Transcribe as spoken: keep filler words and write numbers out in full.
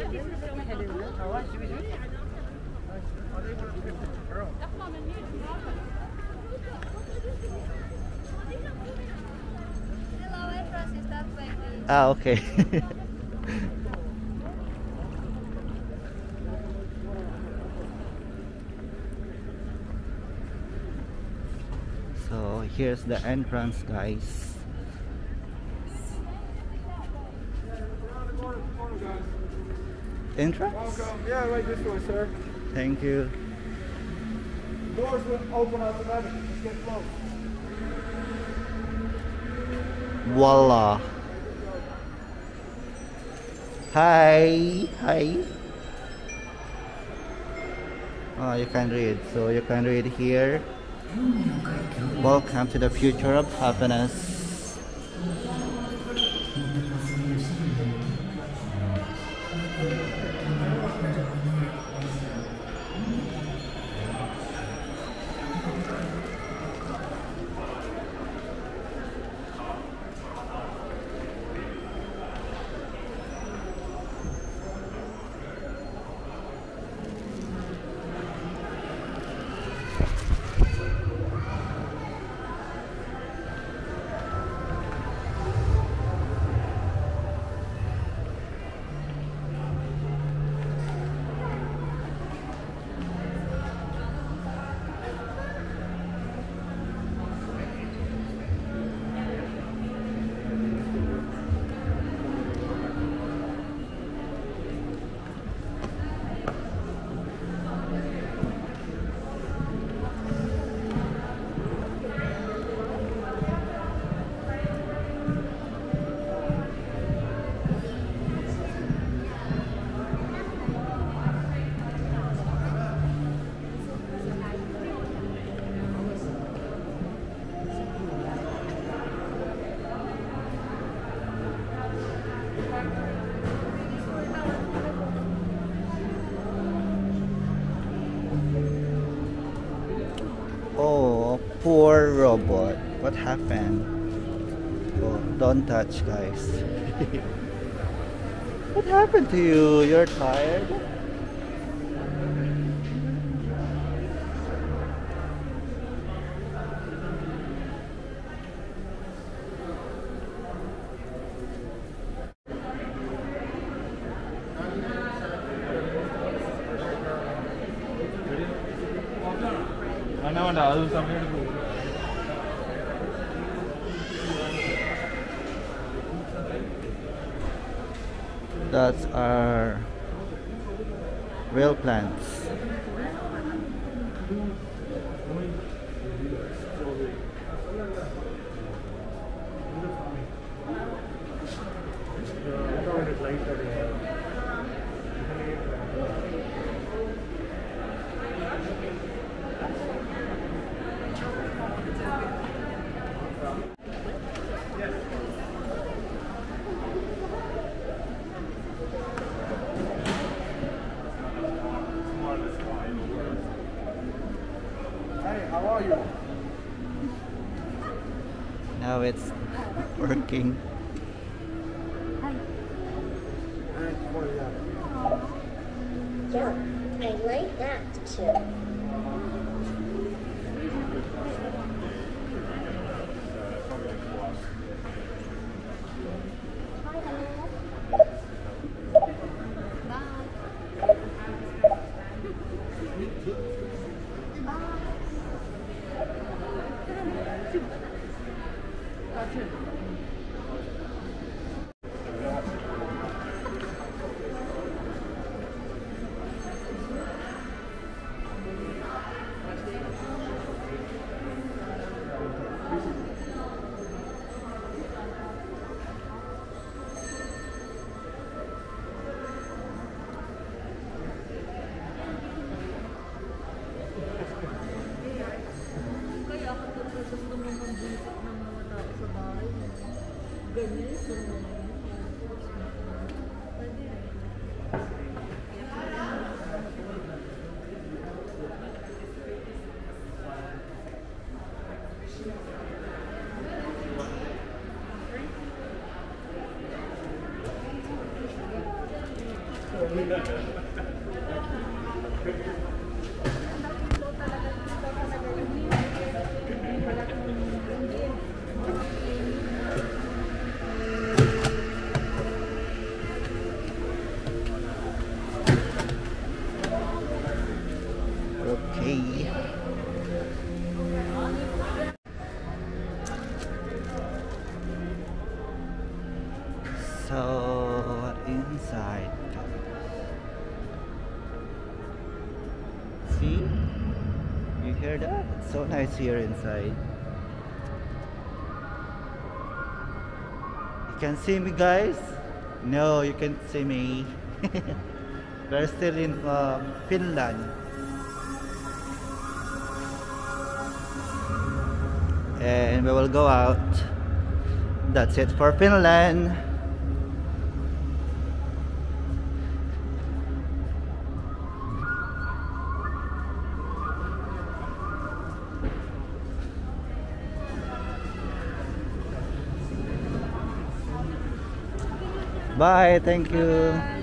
Ah, okay. So here's the entrance, guys. Entrance? Welcome. Yeah, right this way, sir. Thank you. Doors will open automatically. Just get close. Voila. Hi. Hi. Oh, you can read. So you can read here. Welcome to the future of happiness. Oh, poor robot. What happened? Oh, don't touch, guys. What happened to you? You're tired? That's our real plants. How are you? Now it's working. Yeah, I like that too. Okay. So inside, see, you hear that? It's so nice here inside. You can see me, guys? No, you can't see me. We're still in uh, Finland. And we will go out. That's it for Finland. Bye, thank you.